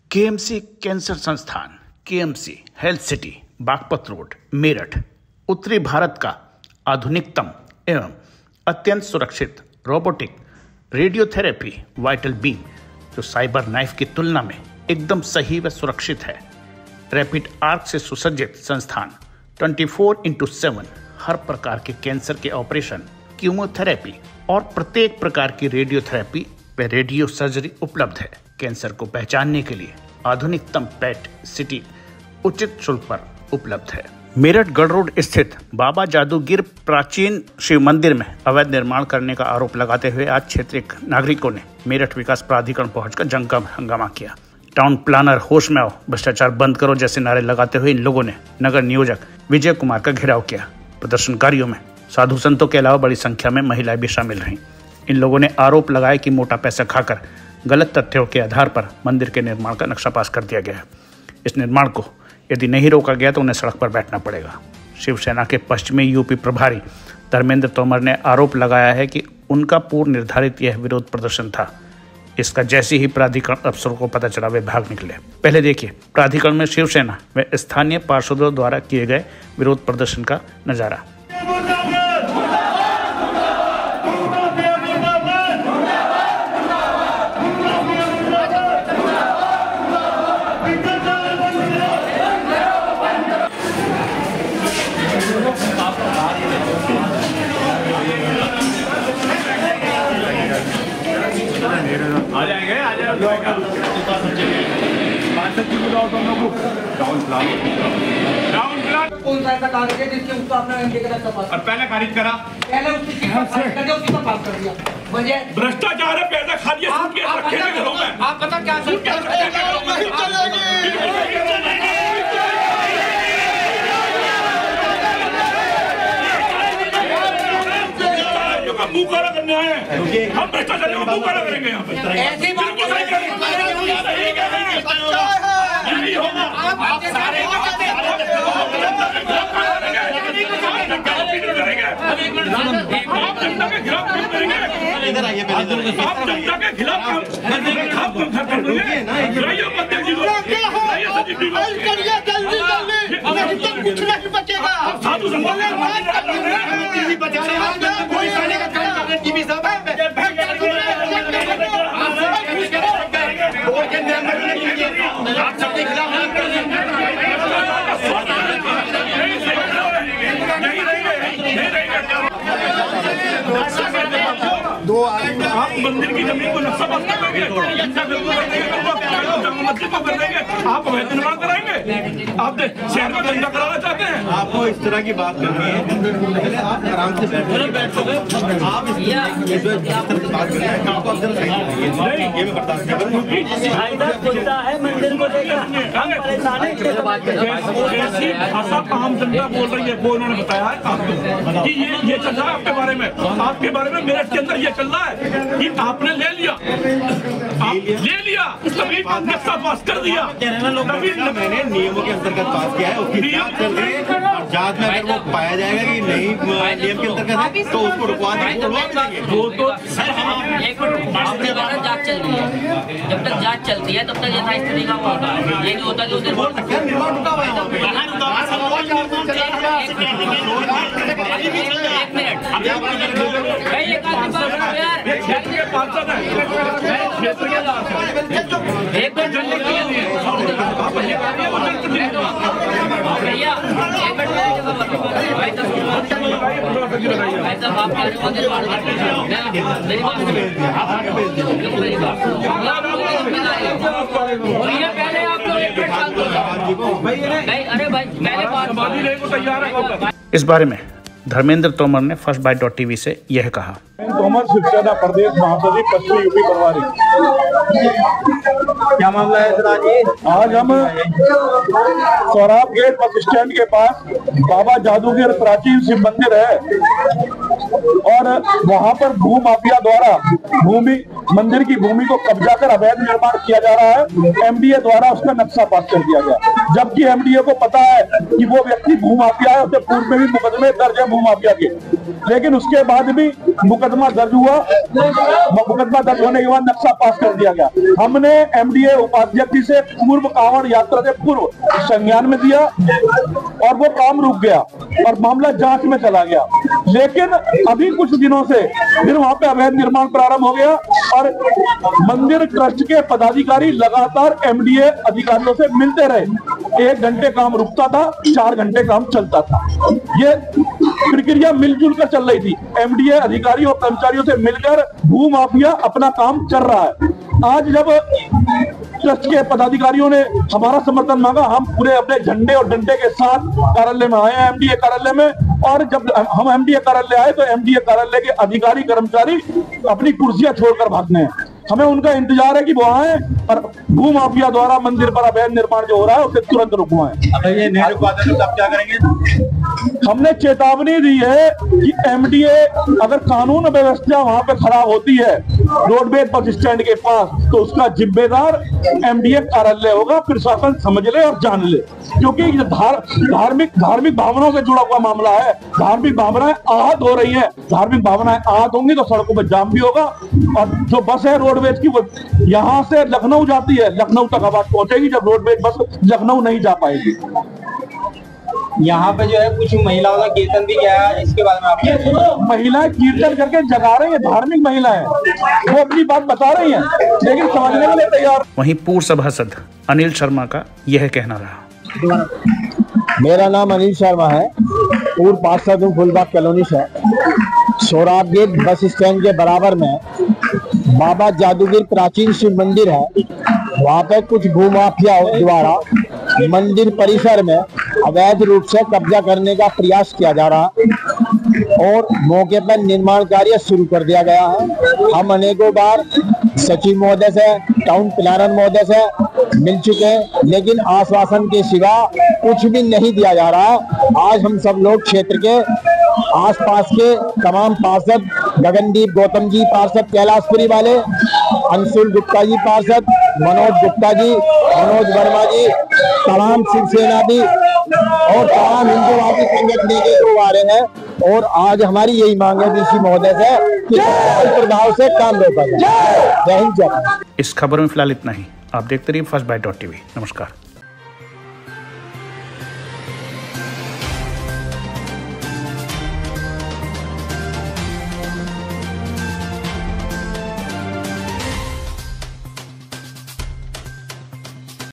KMC cancer संस्थान, KMC health city, Baghpat road, Meerut, उत्तरी भारत का आधुनिकतम एवं अत्यंत सुरक्षित रोबोटिक रेडियोथेरेपी वाइटल बीम, जो साइबर नाइफ की तुलना में एकदम सही व सुरक्षित है। रैपिड आर्क से सुसज्जित संस्थान 24/7 हर प्रकार के कैंसर के ऑपरेशन, कीमोथेरेपी और प्रत्येक प्रकार की रेडियोथेरेपी व रेडियो सर्जरी उपलब्ध है। कैंसर को पहचानने के लिए आधुनिकतम पेट सिटी उचित शुल्क पर उपलब्ध है। मेरठ गढ़ रोड स्थित बाबा जादूगिर प्राचीन शिव मंदिर में अवैध निर्माण करने का आरोप लगाते हुए आज क्षेत्रीय नागरिकों ने मेरठ विकास प्राधिकरण पहुंचकर जमकर हंगामा किया। टाउन प्लानर होश में आओ, भ्रष्टाचार बंद करो जैसे नारे लगाते हुए इन लोगों ने नगर नियोजक विजय कुमार का घेराव किया। प्रदर्शनकारियों में साधु संतों के अलावा बड़ी संख्या में महिलाएं भी शामिल रहीं। इन लोगों ने आरोप लगाया कि मोटा पैसा खाकर गलत तथ्यों के आधार पर मंदिर के निर्माण का नक्शा पास कर दिया गया है। इस निर्माण को यदि नहीं रोका गया तो उन्हें सड़क पर बैठना पड़ेगा। शिवसेना के पश्चिमी यूपी प्रभारी धर्मेंद्र तोमर ने आरोप लगाया है कि उनका पूर्व निर्धारित यह विरोध प्रदर्शन था। इसका जैसे ही प्राधिकरण अफसरों को पता चला वे भाग निकले। पहले देखिए प्राधिकरण में शिवसेना व स्थानीय पार्षदों द्वारा किए गए विरोध प्रदर्शन का नजारा। आ जाएंगे कौन सा ऐसा कागज है जिसके ऊपर आपने और पहले खारिज करा, पहले उसकी करके उसकी तो पास कर दिया। वजह भ्रष्टाचार है, पैसा खा लिया रखे थे घरों में। आप पता क्या मुंह काला करने आए हैं, हम भ्रष्टाचार को मुंह काला करेंगे यहाँ पे। ऐसी बात नहीं होगा। आप सारे जनता के खिलाफ काम करेंगे। इधर आइए, आप जनता के खिलाफ कुछ नहीं बचेगा। साधु आप मंदिर की जमीन को नक्शा पास कर देंगे, आप अवैध निर्माण कराएंगे। आप शहर में धंधा कराना चाहते हैं। आपको इस तरह की बात करनी है, पहले आप आराम से बैठो। आप इस तरह की बात करें, आपको अंदर सही ये मैं बर्दाश्त नहीं करूँगा। है मंदिर को लेकर भाषा आम जनता बोल रही है, वो उन्होंने बताया है आपको कि ये चल रहा है आपके बारे में, आपके बारे में मेरठ के अंदर ये चल रहा है कि आपने ले लिया, आप ले लिया, तभी नक्शा पास कर दिया। मैंने नियमों के अंतर्गत पास किया है, उसकी जांच चल रही है और जांच में अगर वो पाया जाएगा कि नहीं नियम के अंतर्गत है तो उसको रुकवा देंगे। वो तो आपके द्वारा जांच चल रही है, जब तक जांच चलती है तब तक यथास्थिति का होता है। ये जो होता है उसे बोल सकते हैं निर्माण रुका हुआ है। एक मिनट इस बारे में धर्मेंद्र तोमर ने फर्स्टबाइट.tv से यह कहा। तोमर शिवसेना प्रदेश महासचिव पश्चिमी यूपी प्रभारी। क्या मामला है सर? आज हम सौराब गेट बस स्टैंड के पास बाबा जादूगिर प्राचीन शिव मंदिर है और वहां पर भू माफिया द्वारा भूमि मंदिर की भूमि को कब्जा कर अवैध निर्माण किया जा रहा है। एमडीए द्वारा उसका नक्शा पास कर दिया गया, जबकि एमडीए को पता है कि वो व्यक्ति भूमाफिया है, उससे पूर्व में भी मुकदमे दर्ज है भूमाफिया के, लेकिन उसके बाद भी मुकदमा दर्ज हुआ। मुकदमा दर्ज होने के बाद नक्शा पास कर दिया गया। हमने एमडीए उपाध्यक्ष से पूर्व कांवड़ यात्रा से पूर्व संज्ञान में दिया और वो काम रुक गया और मामला जांच में चला गया। लेकिन अभी कुछ दिनों से फिर वहां पे अवैध निर्माण प्रारंभ हो गया और मंदिर ट्रस्ट के पदाधिकारी लगातार एमडीए अधिकारियों से मिलते रहे। 1 घंटे काम रुकता था, 4 घंटे काम चलता था। ये प्रक्रिया मिलजुल कर चल रही थी। एमडीए अधिकारियों और कर्मचारियों से मिलकर भूमाफिया अपना काम कर रहा है। आज जब ट्रस्ट के पदाधिकारियों ने हमारा समर्थन मांगा, हम पूरे अपने झंडे और डंडे के साथ कार्यालय में आए हैं, एमडीए कार्यालय में। और जब हम एमडीए कार्यालय आए तो एमडीए कार्यालय के अधिकारी कर्मचारी अपनी कुर्सियां छोड़कर भागने हैं। हमें उनका इंतजार है कि वो आए और भूमाफिया द्वारा मंदिर पर अवैध निर्माण जो हो रहा है उसे तुरंत रुकवाएं। अगर ये नहीं रुकवाते तो आप क्या करेंगे? हमने चेतावनी दी है कि एमडीए अगर कानून व्यवस्था वहां पे खराब होती है रोडवेज बस स्टैंड के पास, तो उसका जिम्मेदार एमडीए कार्यालय होगा। प्रशासन समझ ले और जान ले, क्योंकि धार्मिक भावनाओं से जुड़ा हुआ मामला है। धार्मिक भावनाएं आहत हो रही है, धार्मिक भावनाएं आहत होंगी तो सड़कों पर जाम भी होगा। और जो बस है रोडवेज की, वो यहाँ से लखनऊ जाती है, लखनऊ तक आवाज पहुंचेगी, जब रोडवेज बस लखनऊ नहीं जा पाएगी। यहाँ पे जो है कुछ महिलाओं का कीर्तन भी किया है, इसके बारे में आप? महिलाएं कीर्तन करके जगा रही है, धार्मिक महिलाएं वो अपनी बात बता रही हैं, लेकिन समझने के लिए तैयार। वहीं पूर्व सभासद अनिल शर्मा का यह कहना रहा। मेरा नाम अनिल शर्मा है, पूर्व पार्षद हूँ फुलबाग कॉलोनी से। सोराब गेट बस स्टैंड के बराबर में बाबा जादूगर प्राचीन शिव मंदिर है। वहाँ पे कुछ भूमाफिया द्वारा मंदिर परिसर में अवैध रूप से कब्जा करने का प्रयास किया जा रहा है और मौके पर निर्माण कार्य शुरू कर दिया गया है। हम अनेकों बार सचिव महोदय से, टाउन प्लानर महोदय से मिल चुके हैं, लेकिन आश्वासन के सिवा कुछ भी नहीं दिया जा रहा है। आज हम सब लोग क्षेत्र के आसपास के तमाम पार्षद, गगनदीप गौतम जी पार्षद कैलाशपुरी वाले, अंशुल गुप्ता जी पार्षद, मनोज गुप्ता जी, मनोज वर्मा जी, तमाम शिवसेना भी और तमाम हिंदूवादी संगठन के लोग आ रहे हैं। और आज हमारी यही मांग है डीसी महोदय से कि प्रभाव से काम रोका जाए। जय हिंद, जय भारत। इस खबर में फिलहाल इतना ही। आप देखते रहिए फर्स्ट बाइट.tv। नमस्कार।